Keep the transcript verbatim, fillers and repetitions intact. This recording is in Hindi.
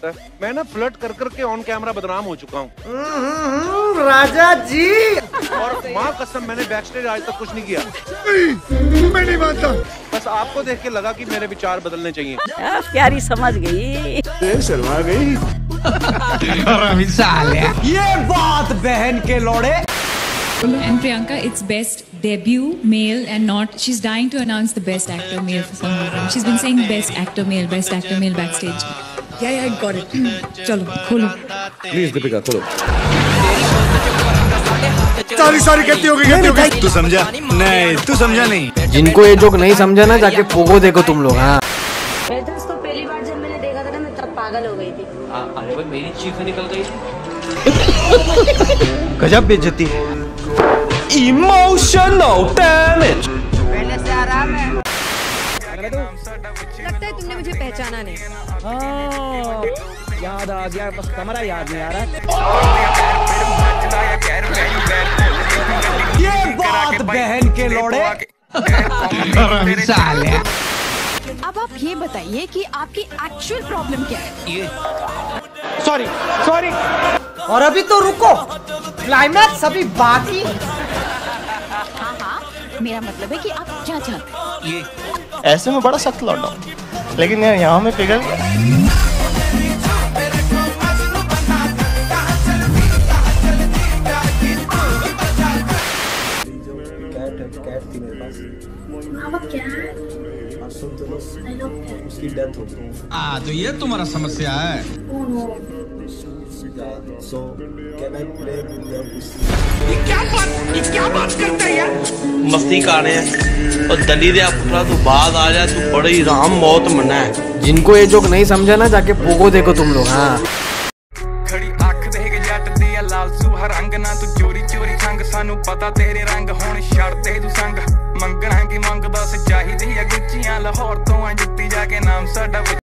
पता है, मैं ना फ्लर्ट कर कर के ऑन कैमरा बदनाम हो चुका हूँ राजा जी। और माँ कसम मैंने बैक स्टेज आज तक कुछ नहीं किया। नहीं, मैं नहीं मानता। बस आपको देख के लगा कि मेरे विचार बदलने चाहिए। प्यारी समझ गई, शर्मा गई। ये बात बहन के लोड़े। And Priyanka, it's best debut male and not. She's dying to announce the best actor male for some reason. She's been saying best actor male, best actor male backstage. Yeah, yeah, I got it. चलो खोलो. प्लीज दीपिका खोलो। सॉरी सॉरी कहती होगी कहती होगी। तू समझा? नहीं, तू समझा नहीं। जिनको ये जोक नहीं समझा ना, जाके पोगो देखो तुम लोग। हाँ तो पहली बार जब मैंने देखा था ना, मैं तब पागल हो गई थी। अरे भाई मेरी चीख निकल गई। गजब बेइज्जती है। Emotional damage. पहले से आराम है। लगता है तुमने मुझे पहचाना नहीं। हाँ, याद आ गया, बस तुम्हारा याद नहीं आ रहा। ये बात बहन के लोड़े। अब आप ये बताइए कि आपकी एक्चुअल प्रॉब्लम क्या है? Sorry sorry. और अभी तो रुको, क्लाइमैक्स अभी बाकी। हाँ हाँ, मेरा मतलब है कि आप क्या चाहते हैं? ऐसे में बड़ा सख्त लौटा हूँ, लेकिन यार यहाँ में पिघल आ, तो ये तुम्हारा समस्या है। ये क्या बात ये क्या बात करता है यार? मस्ती कर रहे हैं और दली दे पुत्रा तू बाद आ जा, तू बड़ी राम मौत मना है। जिनको ये जोक नहीं समझा ना, जाके पोगो देखो तुम लोग। हाँ खड़ी अख देख जट दी लाल सूहा रंग ना, तू चोरी चोरी खंग सानू पता तेरे रंग होने छड़ दे तू संग। मंगना की मंग बस चाहिदी है गुच्चियां लाहौर तो जुत्ती जाके नाम साडा।